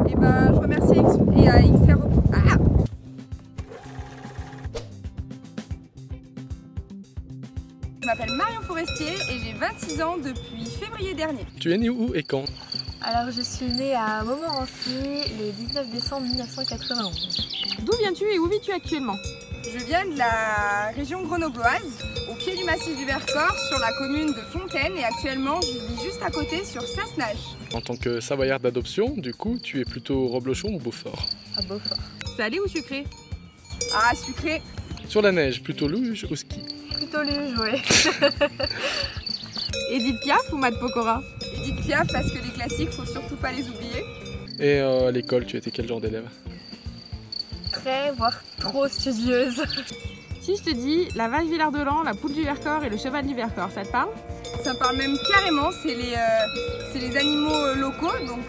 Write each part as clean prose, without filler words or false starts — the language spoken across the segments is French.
Et ben, je remercie XR. Ah, je m'appelle Marion Forestier et j'ai 26 ans depuis février dernier. Tu es né où et quand? Alors je suis née à Montmorency le 19 décembre 1991. D'où viens-tu et où vis-tu actuellement? Je viens de la région grenobloise, au pied du massif du Vercors, sur la commune de Fontaine, et actuellement je vis juste à côté sur Sassenage. En tant que savoyard d'adoption, du coup, tu es plutôt Roblochon ou Beaufort? À Beaufort. Salé ou sucré? Ah, sucré. Sur la neige, plutôt luge ou ski? Plutôt luge, oui. Edith Piaf ou Matt Pokora? Edith Piaf, parce que les classiques, faut surtout pas les oublier. Et à l'école, tu étais quel genre d'élève? Très, voire trop studieuse. Si je te dis la vache Villard-de-Lans, la poule du Vercors et le cheval du Vercors, ça te parle? Ça me parle même carrément, c'est les animaux locaux, donc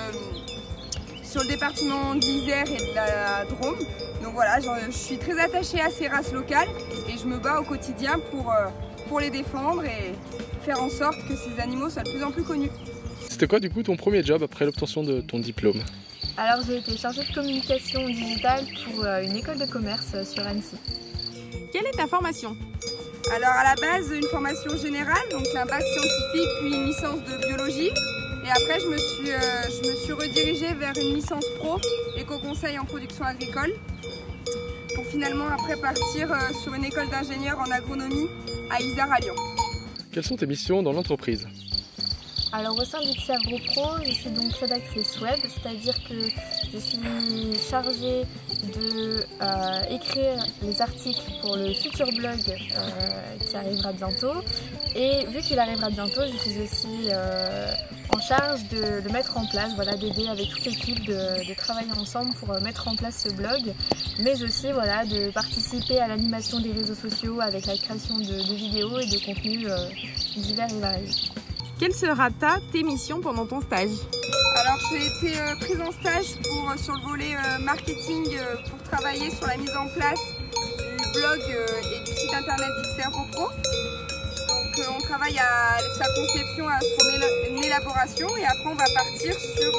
sur le département d'Isère et de la Drôme. Donc voilà, je suis très attachée à ces races locales et je me bats au quotidien pour les défendre et faire en sorte que ces animaux soient de plus en plus connus. C'était quoi du coup ton premier job après l'obtention de ton diplôme? Alors j'ai été chargée de communication digitale pour une école de commerce sur Annecy. Quelle est ta formation? Alors à la base, une formation générale, donc un bac scientifique puis une licence de biologie. Et après, je me suis redirigée vers une licence pro, éco-conseil en production agricole, pour finalement après partir sur une école d'ingénieur en agronomie à Isère à Lyon. Quelles sont tes missions dans l'entreprise? Alors au sein d'XR GoPro, je suis donc rédactrice web, c'est-à-dire que je suis chargée de écrire les articles pour le futur blog qui arrivera bientôt. Et vu qu'il arrivera bientôt, je suis aussi en charge de le mettre en place, voilà, d'aider avec toute l'équipe de travailler ensemble pour mettre en place ce blog, mais aussi voilà, de participer à l'animation des réseaux sociaux avec la création de vidéos et de contenus divers et variés. Quelle sera tes missions pendant ton stage? Alors j'ai été prise en stage sur le volet marketing pour travailler sur la mise en place du blog et du site internet d'XR GoPro. Donc on travaille à sa conception, à son élaboration et après on va partir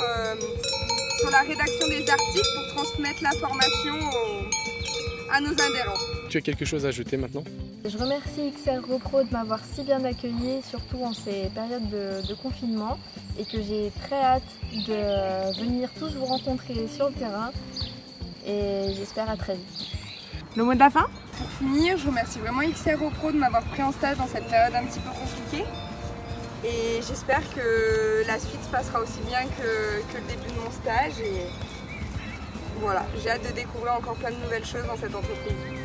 sur la rédaction des articles pour transmettre l'information à nos adhérents. Tu as quelque chose à ajouter maintenant? Je remercie XR GoPro de m'avoir si bien accueilli, surtout en ces périodes de confinement, et que j'ai très hâte de venir tous vous rencontrer sur le terrain, et j'espère à très vite. Le mot de la fin? Pour finir, je remercie vraiment XR GoPro de m'avoir pris en stage dans cette période un petit peu compliquée, et j'espère que la suite se passera aussi bien que le début de mon stage, et voilà, j'ai hâte de découvrir encore plein de nouvelles choses dans cette entreprise.